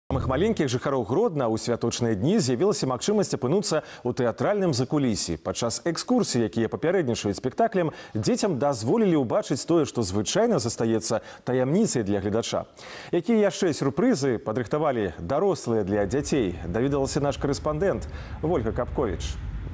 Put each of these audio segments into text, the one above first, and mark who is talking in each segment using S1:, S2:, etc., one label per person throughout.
S1: Самых маленьких жыхароў Гродна ў святочныя дні з'явілася магчымасць апынуцца ў тэатральным закулісі. Падчас экскурсій, якія папярэднічаюць спектаклем, дзецям дазволілі ўбачыць тое, што звычайна застаецца таямніцай для гледача. Якія яшчэ сюрпрызы падрыхтавалі дарослыя для дзяцей, даведалася наш корэспандэнт Вольга Капковіч.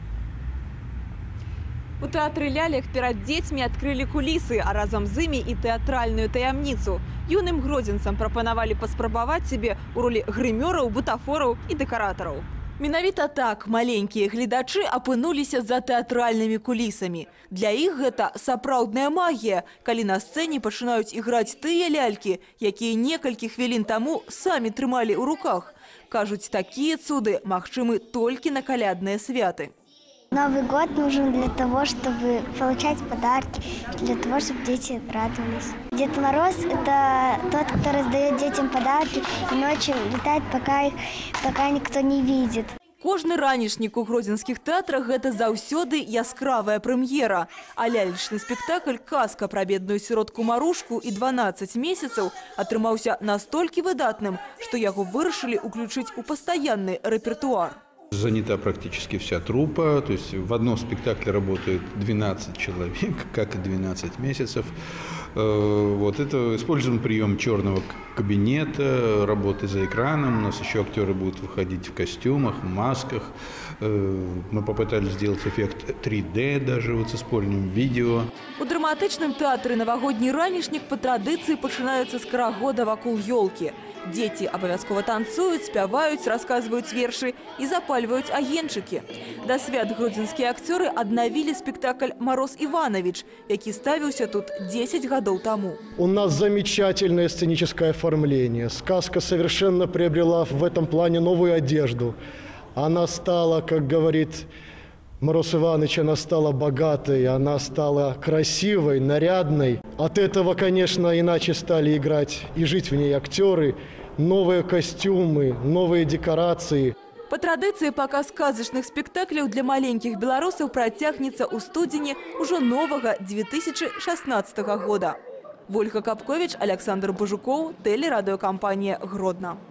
S2: У тэатры лялек перад дзецьмі адкрылі кулісы, а разам з імі і тэатральную таямніцу. Юным гродзенцам прапанавалі паспрабаваць сябе ў ролі грымёраў, бутафораў і дэкаратараў. Менавіта так маленькія гледачы апынуліся за тэатральнымі кулісамі. Для іх гэта сапраўдная магія, калі на сцэне пачынаюць іграць тыя лялькі, якія некалькі хвілін таму самі трымалі ў руках. Кажуць, такія цуды магчымы толькі на калядныя святы.
S3: Новый год нужен для того, чтобы получать подарки, для того, чтобы дети радовались. Дед Мороз – это тот, кто раздает детям подарки и ночью летает, пока никто не видит.
S2: Кожны ранішнік у гродзенскіх тэатрах – гэта заўсёды яскравая прэм'ера. А лялечны спектакль «Казка пра бедную сіротку Марушку» і 12 месяцаў атрымаўся настолькі выдатным, што яго вырашылі ўключыць у пастаянны рэпертуар.
S4: Занята практически вся труппа, то есть в одном спектакле работает 12 человек, как и 12 месяцев. Вот это используем прием черного кабинета, работы за экраном. У нас еще актеры будут выходить в костюмах, в масках. Мы попытались сделать эффект 3D даже вот с использованием видео.
S2: У драматычным тэатры навагодні ранішнік по традыцыі пачынаецца з карагода вакол ёлкі. Дети абавязкова танцуюць, спяваюць, расказваюць вершы і запальваюць агеньчыкі. Да свят гродзенскія акцёры аднавілі спектакль «Мороз Иванович», які ставіўся тут 10 гадоў таму.
S5: У нас замечательное сценическое оформление. Сказка совершенно приобрела в этом плане новую одежду. Она стала, как говорит Мороз Иванович, она стала богатой, она стала красивой, нарядной. От этого, конечно, иначе стали играть и жить в ней актеры, новые костюмы, новые декорации.
S2: По традыцыі паказ казачных спектакляў для маленькіх беларусаў працягнецца ў студзені ўжо новага 2016 года. Вольга Капковіч, Александр Бажукоў, тэлерадыёкампанія «Гродна».